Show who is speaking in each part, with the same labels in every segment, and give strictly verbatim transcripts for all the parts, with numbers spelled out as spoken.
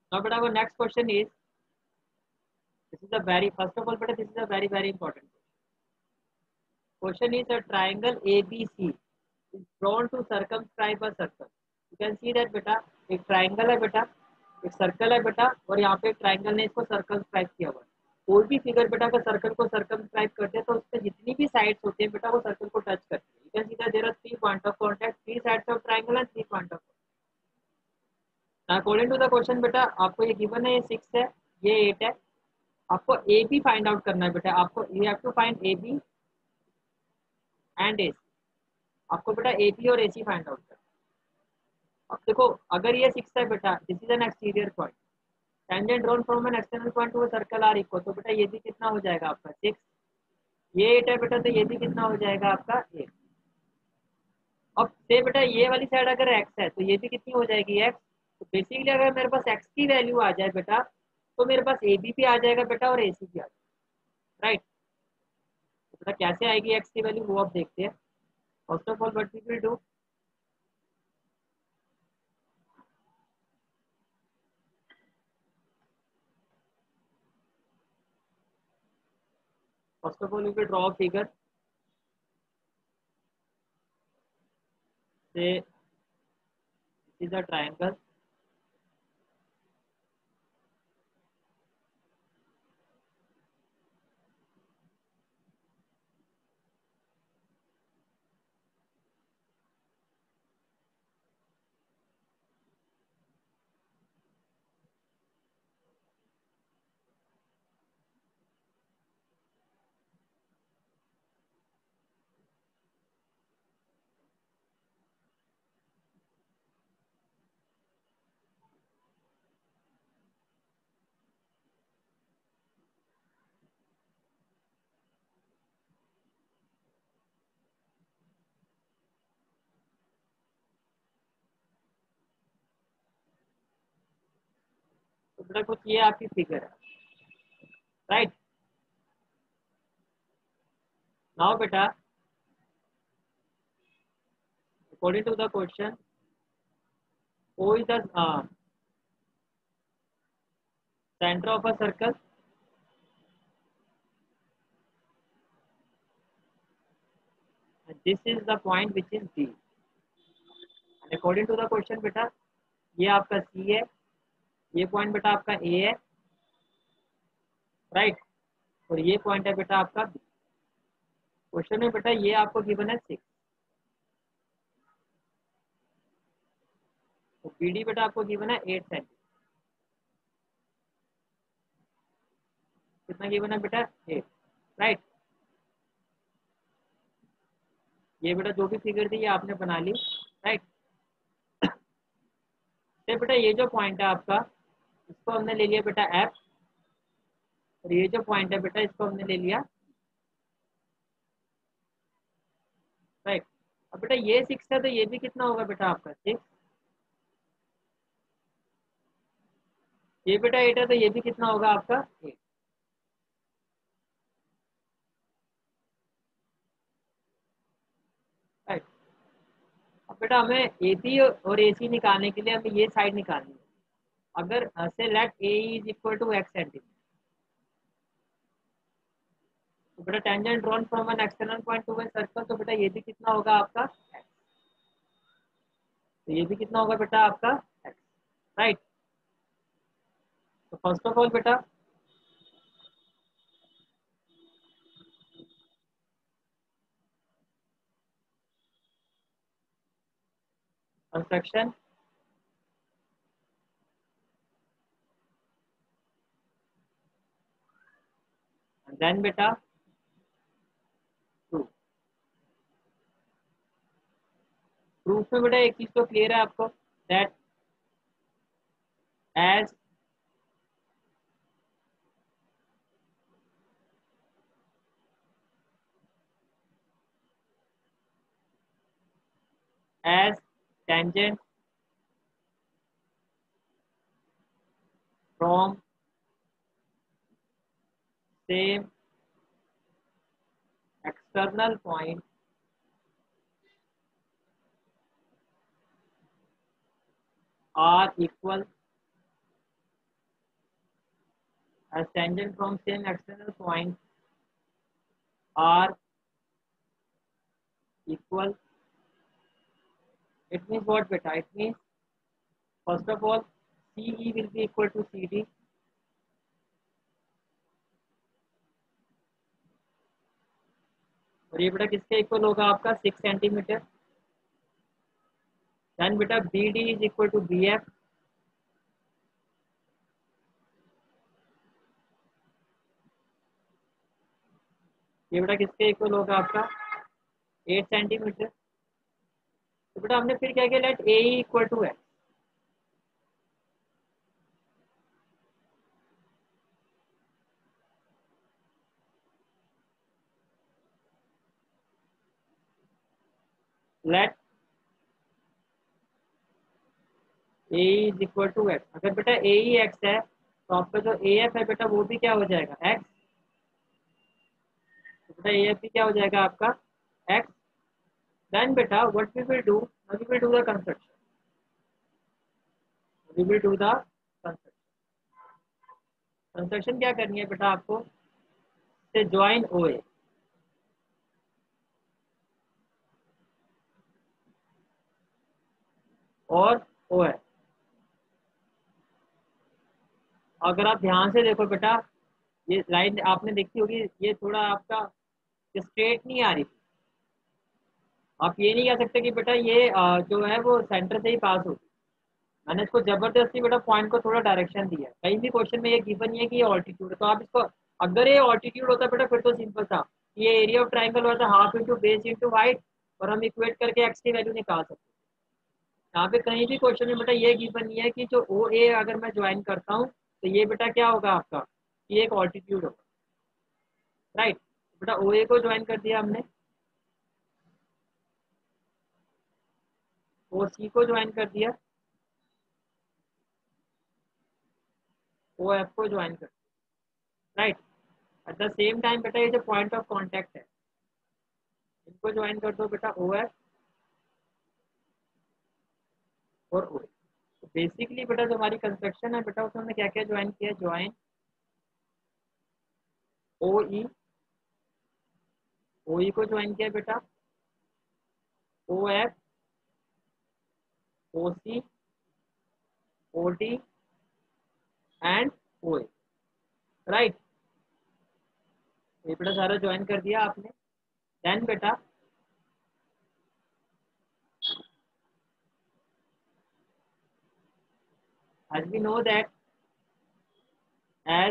Speaker 1: Now beta our next question is, this is a very, first of all beta this is a very very important question. Question is, a triangle A B C is drawn to circumscribe a circle. You can see that बेटा एक triangle है बेटा, एक circle है बेटा, और यहाँ पे एक ट्राइंगल ने इसको सर्कमस्क्राइब किया हुआ है। कोई भी फिगर बेटा अगर सर्कल को सर्कमस्क्राइब करते हैं तो उससे जितनी भी साइड्स होती है बेटा वो सर्कल को टच करती है। You can see that there are three point of contact, three sides of triangle and three point of. According to the question बेटा आपको ये गिवन है, ये सिक्स है, ये एट है। आपको ए बी फाइंड आउट करना है बेटा, आपको you have to find A B and A C. आपको बेटा ए बी और ए सी फाइंड आउट करना है। अब देखो अगर ये सिक्स है बेटा, this is an exterior point, tangent drawn from an external point to a circle are equal, तो बेटा ये भी कितना हो जाएगा आपका सिक्स। ये एट है बेटा, तो ये भी कितना हो जाएगा आपका एट। अब से बेटा ये वाली साइड अगर एक्स है तो ये भी कितनी हो जाएगी एक्स। तो बेसिकली अगर मेरे पास एक्स की वैल्यू आ जाए बेटा तो मेरे पास ए बी भी आ जाएगा बेटा और ए सी भी आ जाएगा, राइट। तो बेटा कैसे आएगी एक्स की वैल्यू वो अब देखते हैं। First of all what we will do, first of all we will draw figure से, इज अ ट्रायंगल, तो बेटा कुछ ये आपकी फिगर है, राइट। नाउ बेटा according to the question, O is the uh, center of a circle, and this is the point which is D. And according to the question बेटा ये आपका C है, ये पॉइंट बेटा आपका A है, राइट, और ये पॉइंट है बेटा आपका B। क्वेश्चन में बेटा ये आपको गिवन है सिक्स, तो बी डी बेटा आपको गिवन है एट सेंटीमीटर। कितना गिवन है बेटा एट, राइट। ये बेटा जो भी फिगर थी ये आपने बना ली, राइट। तो बेटा ये जो पॉइंट है आपका इसको हमने ले लिया बेटा एफ, और ये जो पॉइंट है बेटा इसको हमने ले लिया, राइट। अब बेटा ये सिक्स है तो ये भी कितना होगा बेटा आपका सिक्स, ये बेटा एट है तो ये भी कितना होगा आपका एट, राइट। अब बेटा हमें ए बी और ए सी निकालने के लिए हमें ये साइड निकालनी है। अगर से let A is equal to X centimetre, तो बेटा tangent drawn from an external point to a circle, तो बेटा ये भी कितना होगा आपका एक्स, तो ये भी कितना होगा बेटा आपका एक्स, राइट। तो फर्स्ट ऑफ ऑल बेटा कंस्ट्रक्शन, देन बेटा प्रूफ। प्रूफ में बेटा एक चीज तो क्लियर है आपको, that as as tangent from same external point are equal as tangent from same external point are equal. It means what beta? It means first of all C E will be equal to C D. और ये बेटा किसके equal होगा आपका six centimetre. Then बेटा B D is equal to B F. ये बेटा किसके इक्वल होगा आपका एट सेंटीमीटर. तो बेटा हमने फिर क्या किया, let A equal to X. Let A is equal to X. अगर बेटा ए ही एक्स है तो आपका जो ए एफ है बेटा वो भी क्या हो जाएगा एक्स. तो बेटा ए एफ भी क्या हो जाएगा आपका एक्स. देन बेटा what we will do, we will do the construction. We will do the construction. Construction क्या करनी है बेटा आपको, से ज्वाइन ओ ए. और ओ है. अगर आप ध्यान से देखो बेटा ये लाइन आपने देखी होगी, ये थोड़ा आपका स्ट्रेट नहीं आ रही. आप ये नहीं कह सकते कि बेटा ये जो है वो सेंटर से ही पास होगी. मैंने इसको जबरदस्ती बेटा पॉइंट को थोड़ा डायरेक्शन दिया. कहीं भी क्वेश्चन में ये गिवन नहीं है कि ये ऑल्टीट्यूड है. तो आप इसको, अगर ये ऑल्टीट्यूड होता बेटा फिर तो सिंपल था, ये एरिया ऑफ ट्राइंगल होता half into base into height, और हम इक्वेट करके एक्स की वैल्यू निकाल सकते. यहाँ पे कहीं भी क्वेश्चन में बेटा ये गिवन नहीं है कि जो ओ ए अगर मैं ज्वाइन करता हूँ तो ये बेटा क्या होगा आपका, ये एक ऑल्टीट्यूड होगा. राइट. बेटा ओ ए को ज्वाइन कर दिया हमने, ओ सी को ज्वाइन कर दिया, ओ एफ को ज्वाइन कर दिया. Right. At the same time बेटा ये जो पॉइंट ऑफ कांटेक्ट है इनको ज्वाइन कर दो बेटा, ओ एफ और ओ ए. तो बेसिकली बेटा जो हमारी कंस्ट्रक्शन है बेटा उसमें हमने क्या क्या ज्वाइन किया, ज्वाइन ओ ई, ओ ई को ज्वाइन किया बेटा, O F, O C, O D and O A. Right. ये बेटा सारा ज्वाइन कर दिया आपने. देन बेटा as we know that as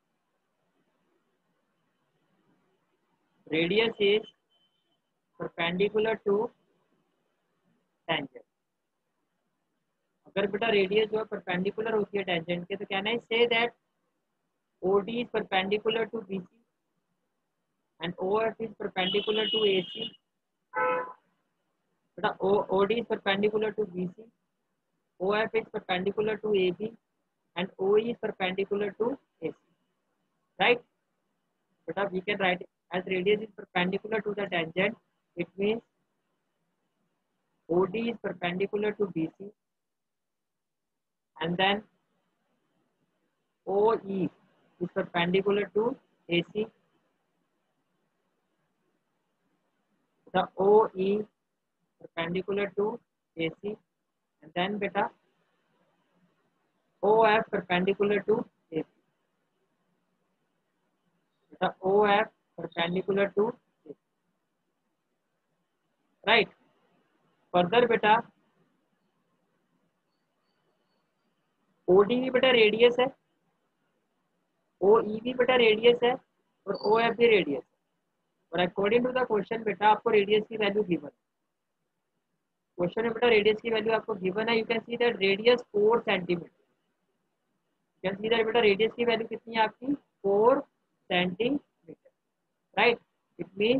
Speaker 1: radius is perpendicular to tangent. अगर बेटा रेडियस जो है परपेंडिकुलर होती है टेंजेंट के, तो कहना है से that O D is perpendicular to B C and O F is perpendicular to A C. बेटा O D is perpendicular to B C, O F is perpendicular to A B and O E is perpendicular to A C. Right. Beta we can write as radius is perpendicular to the tangent. It means O D is perpendicular to B C and then O E is perpendicular to A C. The O E perpendicular to A C and then beta O F perpendicular to A C. Beta O F perpendicular to A C. Right. Further beta O D भी बेटा radius है, O E भी बेटा radius है और O F भी radius है. और अकॉर्डिंग टू द क्वेश्चन बेटा आपको रेडियस की वैल्यू गिवन है. क्वेश्चन में बेटा रेडियस की वैल्यू आपको गिवन है. You can see that radius four centimetre. You can see that बेटा रेडियस की वैल्यू कितनी है आपकी four centimetre. Right. It means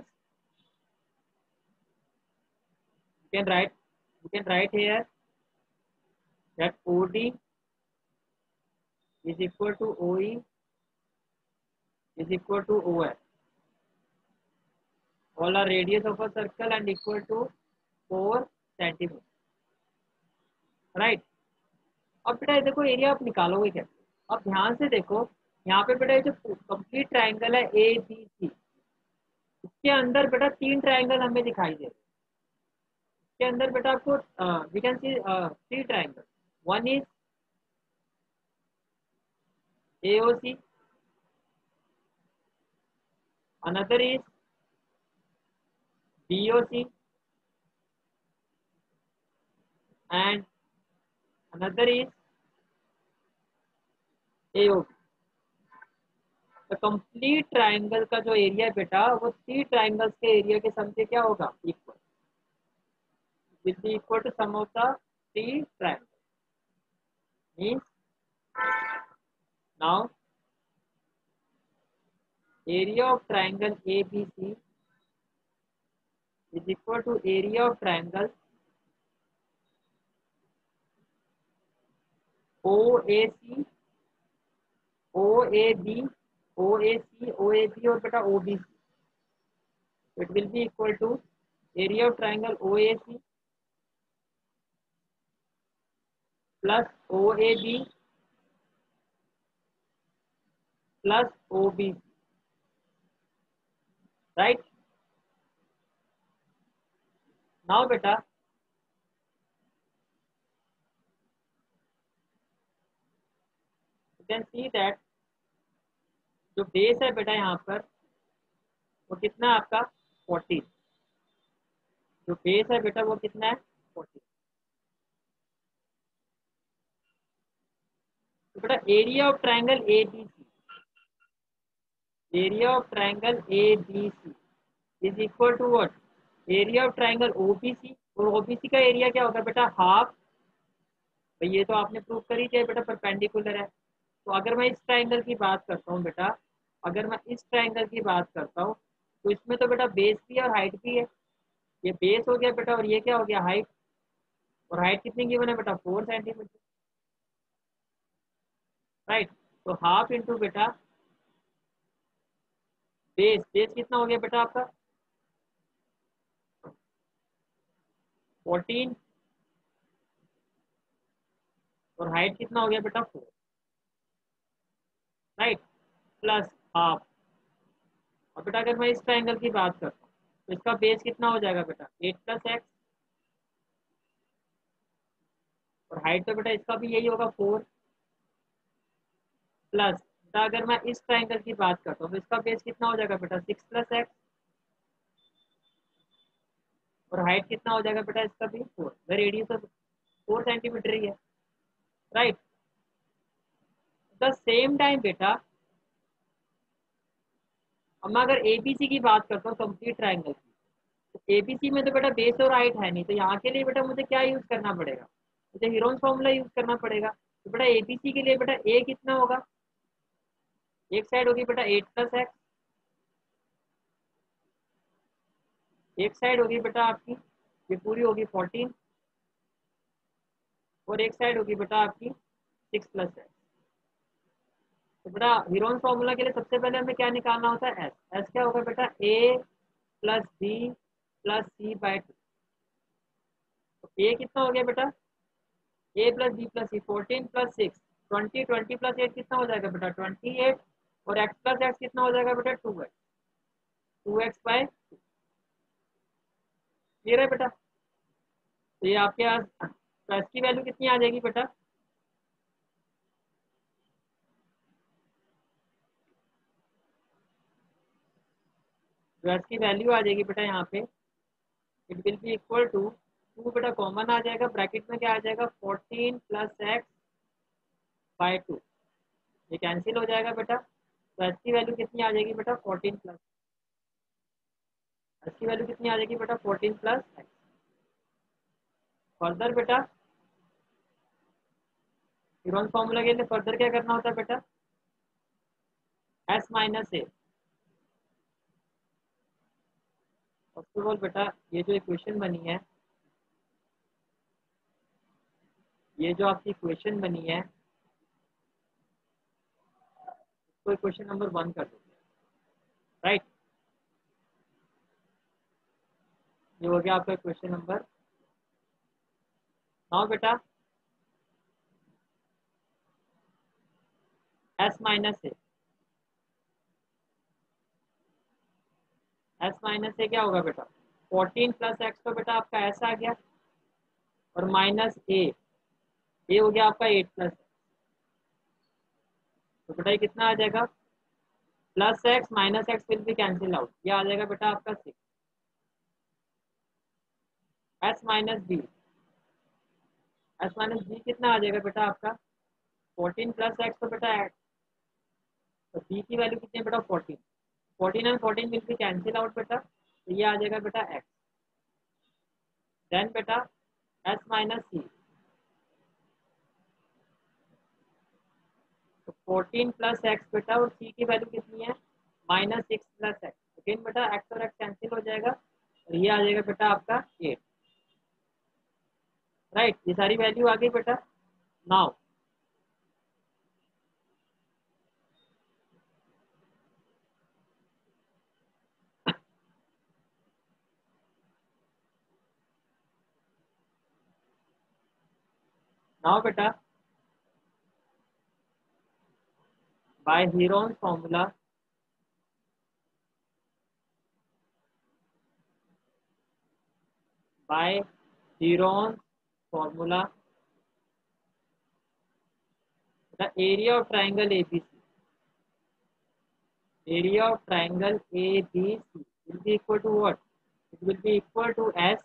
Speaker 1: you can write you can write here that O D is equal to O E is equal to O F. All are radius of a circle and equal to four centimeter. Right. अब बेटा देखो area आप निकालोगे कैसे. अब ध्यान से देखो यहाँ पे बेटा ये जो कंप्लीट ट्राइंगल है ए बी सी, इसके अंदर बेटा तीन ट्राइंगल हमें दिखाई दे रहे हैं। इसके अंदर बेटा आपको we can see three triangle, one is A O C, another is B O C, and another is A O B. तो कंप्लीट ट्राइंगल का जो एरिया बेटा वो थ्री ट्राइंगल्स के एरिया के सम से क्या होगा, equal, will be equal to sum of the three triangle. Means now area of triangle A B C is equal to area of triangle O A C, O A B, O A C, O A B और बेटा O B C. It will be equal to area of triangle O A C plus O A B plus O B C, right? Now बेटा you can see that जो base है बेटा यहाँ पर वो कितना है आपका फोर्टीन, जो बेस है बेटा वो कितना है फोर्टीन। तो बेटा area of triangle A B C, area of triangle A B C is equal to what, area of triangle O B C, और ओ बी सी का एरिया क्या होगा बेटा हाफ, भाई ये तो आपने प्रूव कर ही दिया बेटा परपेंडिकुलर है। तो अगर मैं इस ट्राइंगल की बात करता हूँ बेटा, अगर मैं इस ट्राइंगल की बात करता हूँ तो इसमें तो बेटा बेस भी और हाइट भी है, ये बेस हो गया बेटा और ये क्या हो गया हाइट, और हाइट कितनी गिवन है बेटा फोर सेंटीमीटर, राइट। तो हाफ इंटू बेटा बेस, बेस कितना हो गया बेटा आपका फोर्टीन, और हाइट कितना हो गया बेटा फोर, राइट, प्लस हाफ। और बेटा अगर मैं इस ट्राइंगल की बात करता हूँ तो इसका बेस कितना हो जाएगा बेटा एट प्लस एक्स, और हाइट तो बेटा इसका भी यही होगा फोर, प्लस बेटा अगर मैं इस ट्राइंगल की बात करता हूँ तो इसका बेस कितना हो जाएगा बेटा सिक्स प्लस एक्स, और हाइट कितना हो जाएगा बेटा इसका भी फोर, रेडियस तो फोर सेंटीमीटर ही है, राइट। द सेम टाइम बेटा अब मैं अगर एबीसी की बात करता हूँ कंप्लीट ट्राइंगल की, तो एबीसी में तो बेटा बेस और हाइट है नहीं, तो यहाँ के लिए बेटा मुझे क्या यूज करना पड़ेगा, मुझे हीरोन्स फॉर्मूला यूज करना पड़ेगा। तो बेटा एबीसी के लिए बेटा ए कितना होगा, एक साइड होगी बेटा एट प्लस एक्स, एक साइड होगी बेटा आपकी ये पूरी होगी फोर्टीन, और एक साइड होगी बेटा आपकी सिक्स प्लस एक्स। तो बेटा हीरोन्स फॉर्मूला के लिए सबसे पहले हमें क्या निकालना होता है एस, एस क्या होगा बेटा A plus B plus C by two. तो ए कितना हो गया बेटा A plus B plus C, fourteen plus six twenty, twenty plus eight कितना हो जाएगा बेटा ट्वेंटी एट, और एक्स प्लस एक्स कितना हो जाएगा बेटा two X, two X by two, clear है बेटा। तो ये आपके पास तो एस की वैल्यू कितनी आ जाएगी बेटा, जो एस की वैल्यू आ जाएगी बेटा यहाँ पे it will be equal to two, बेटा कॉमन आ जाएगा, ब्रैकेट में क्या आ जाएगा fourteen plus X by two, ये कैंसिल हो जाएगा बेटा। तो एस की वैल्यू कितनी आ जाएगी बेटा फोर्टीन प्लस, एस की वैल्यू कितनी आ जाएगी बेटा फोर्टीन प्लस एक्स। फर्दर बेटा हीरोन्स फॉर्मूला के लिए फर्दर क्या करना होता है बेटा S minus A. First of all बेटा ये जो इक्वेशन बनी है, ये जो आपकी इक्वेशन बनी है तो इक्वेशन नंबर वन कर दो, राइट। ये हो गया आपका इक्वेशन नंबर। नाउ बेटा S minus A, S minus A क्या होगा बेटा, फोर्टीन प्लस एक्स तो बेटा आपका एस आ गया, और माइनस ए, ए हो गया आपका एट प्लस, तो बेटा ये कितना आ जाएगा, plus X minus X will be cancel out, ये आ जाएगा बेटा आपका six, S minus B, S minus B कितना आ जाएगा बेटा आपका, फोर्टीन प्लस एक्स तो बेटा एक्स, तो बी की वैल्यू कितनी है बेटा fourteen, fourteen and fourteen will be cancel out बेटा, तो ये आ जाएगा बेटा एक्स, देन बेटा एस माइनस सी, तो फोर्टीन प्लस एक्स बेटा, और सी की वैल्यू कितनी है, minus six plus X, again बेटा एक्स और एक्स कैंसिल हो जाएगा, और ये आ जाएगा बेटा आपका एट, राइट, ये सारी वैल्यू आ गई बेटा। नाउ नाउ बेटा by Heron formula, by Heron formula the area of triangle A B C, area of triangle A B C will be equal to what? It will be equal to S,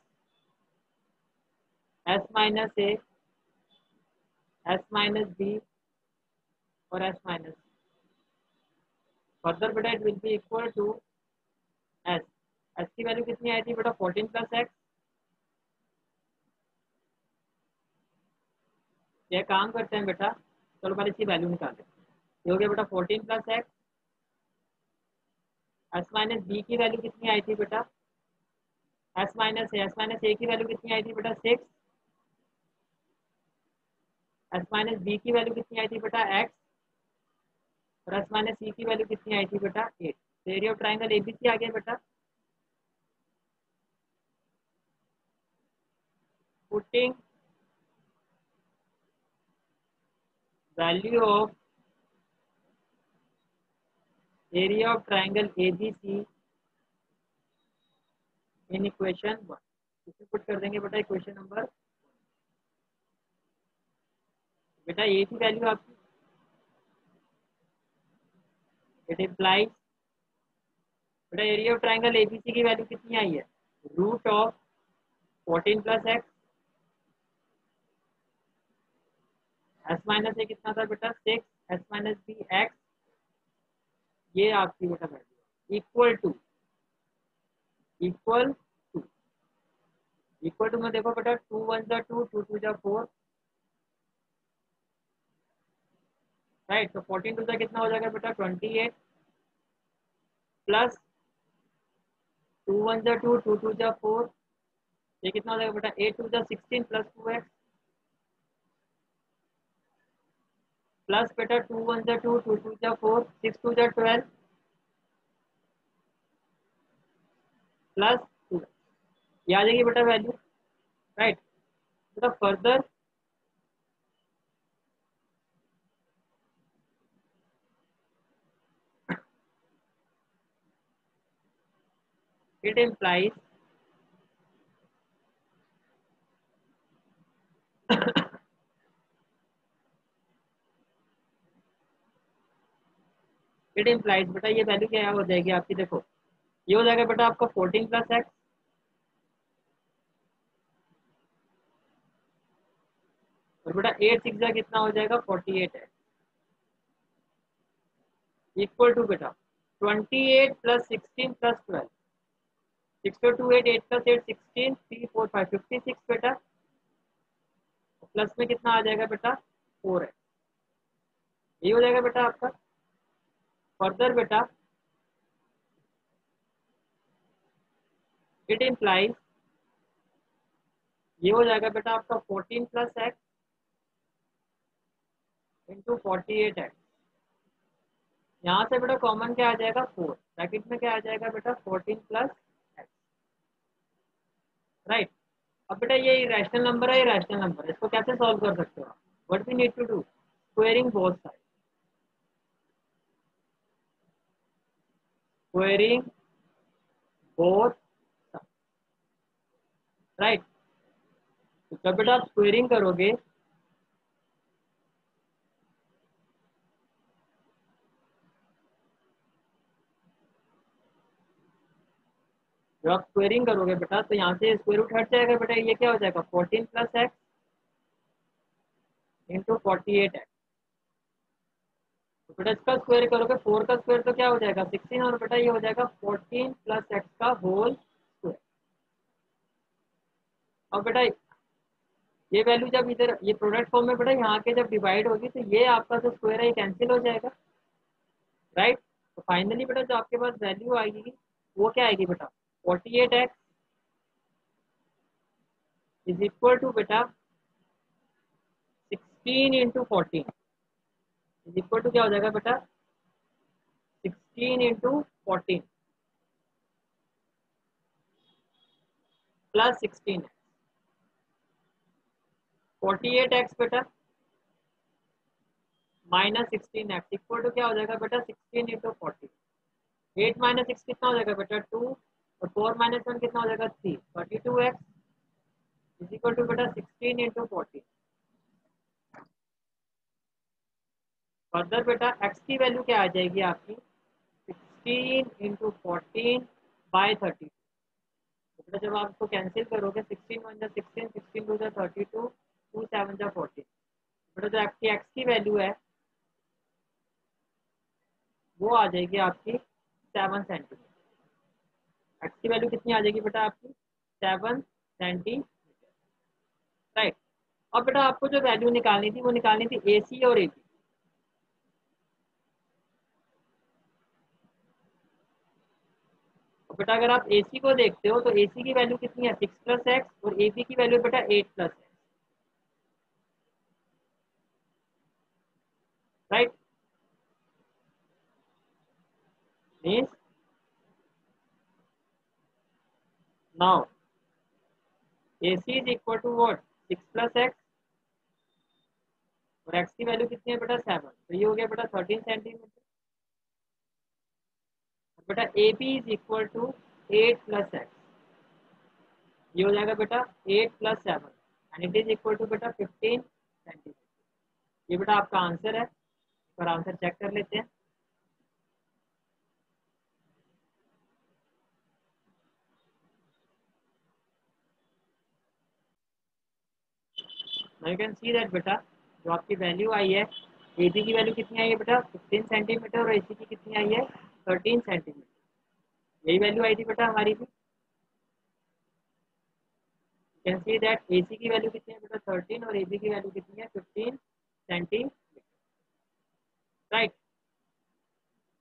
Speaker 1: S minus A, S minus B और S minus C. Further बेटा it will be equal to S. S की value कितनी आई थी बेटा fourteen plus x, ये काम करते हैं बेटा, चलो पहले इसकी वैल्यू निकालें, ये हो गया बेटा fourteen plus X, S minus B की वैल्यू कितनी आई थी बेटा, S minus A, S minus A की वैल्यू कितनी आई थी बेटा सिक्स, एस माइनस बी की वैल्यू कितनी आई थी बेटा एक्स, और एस माइनस सी की वैल्यू कितनी आई थी बेटा एट, तो एरिया ऑफ ट्राइंगल एबीसी आ गया बेटा, putting value of area of triangle ABC in equation one, इसे पुट कर देंगे बेटा इक्वेशन नंबर, बेटा ए की वैल्यू आपकी, इट इम्प्लाइज बेटा एरिया ऑफ ट्राइंगल एबीसी की वैल्यू कितनी आई है, root of fourteen plus X, S minus A कितना था बेटा six, S minus B X, ये आपकी बेटा value equal to, equal to, equal to में देखो बेटा टू वन जा टू, टू टू जा फोर, राइट, तो फोर्टीन टू जा कितना हो जाएगा बेटा twenty eight, plus two one जा टू, टू टू जा फोर, ये कितना हो जाएगा बेटा एट टू जा sixteen plus two X, plus बेटा टू वन जा टू, टू टू जा फोर, सिक्स टू जा ट्वेल्व, प्लस टू, ये आ जाएगी बेटा वैल्यू, राइट, बेटा further it implies it implies बेटा ये वैल्यू क्या हो जाएगी आपकी, देखो ये हो जाएगा बेटा आपका फोर्टीन प्लस एक्स, और बेटा एट सिक्स जा कितना हो जाएगा फोर्टी एट है, इक्वल टू बेटा twenty eight plus sixteen plus twelve, six two eight, eight plus eight sixteen, three four five fifty six बेटा, प्लस में कितना आ जाएगा बेटा फोर है, ये हो जाएगा बेटा आपका, फर्दर बेटा इट इम्प्लाइज, ये हो जाएगा बेटा आपका fourteen plus X into forty eight X, यहाँ से बेटा कॉमन क्या आ जाएगा फोर, ब्रैकेट में क्या आ जाएगा बेटा फोर्टीन प्लस एक्स, राइट, अब बेटा ये इरेशनल नंबर है, इरेशनल नंबर है, इसको कैसे सॉल्व कर सकते हो आप, what we need to do, squaring both side, squaring for, right. तो जब बेटा आप स्क्वेयरिंग करोगे जब आप स्क्वेयरिंग करोगे बेटा तो यहाँ से स्क्वायर रूट हट जाएगा बेटा, ये क्या हो जाएगा fourteen plus X into forty eight X. तो बेटा इसका स्क्वायर करोगे, फोर का स्क्वायर तो क्या हो जाएगा सिक्सटीन, और बेटा ये हो जाएगा फोर्टीन प्लस एक्स का होल स्क्वायर। और बेटा ये वैल्यू जब इधर ये प्रोडक्ट फॉर्म में बेटा यहाँ के जब डिवाइड होगी तो ये आपका जो स्क्वायर है ये कैंसिल हो जाएगा, राइट। तो फाइनली बेटा जो आपके पास वैल्यू आएगी वो क्या आएगी बेटा, forty eight X is equal to बेटा sixteen into fourteen is equal to क्या हो जाएगा बेटा sixteen into fourteen plus sixteen X. Forty eight X बेटा minus sixteen X equal to क्या हो जाएगा बेटा sixteen into fourteen. Eight minus six कितना हो जाएगा बेटा टू, और फोर माइनस वन कितना हो जाएगा three, thirty two X is equal to बेटा सिक्सटीन इंटू फोर्टीन। फर्दर बेटा x की वैल्यू क्या आ जाएगी आपकी sixteen into fourteen by thirty two. बेटा जब आप इसको कैंसिल करोगे सिक्सटीन वन जा सिक्सटीन, सिक्सटीन टू जा थर्टी टू, टू सेवन जा फोर्टीन। बेटा जो आपकी x की वैल्यू है वो आ जाएगी आपकी सेवन सेंटीमीटर। x की वैल्यू कितनी आ जाएगी बेटा आपकी सेवन सेंटीमीटर, राइट। अब बेटा आपको जो वैल्यू निकालनी थी वो निकालनी थी ए सी और ए बी। बेटा अगर आप ए सी को देखते हो तो ए सी की वैल्यू कितनी है सिक्स प्लस एक्स, और ए बी की वैल्यू बेटा eight plus x, right. Means now A C is equal to what six plus x, और एक्स की वैल्यू कितनी है बेटा सेवन, तो ये हो गया बेटा थर्टीन सेंटीमीटर। बेटा A B is equal to eight plus x, ये हो जाएगा बेटा eight plus seven and it is equal to बेटा फिफ्टीन सेंटीमीटर। ये बेटा आपका आंसर है, और आंसर चेक कर लेते हैं। यू कैन सी दैट बेटा जो आपकी वैल्यू आई है ए बी की वैल्यू कितनी आई है बेटा फिफ्टीन सेंटीमीटर, और ए सी की कितनी आई है थर्टीन सेंटीमीटर। यही वैल्यू आई थी बेटा हमारी भी। कैन सी दैट ए सी की वैल्यू कितनी है बेटा थर्टीन, और ए बी की वैल्यू कितनी है फिफ्टीन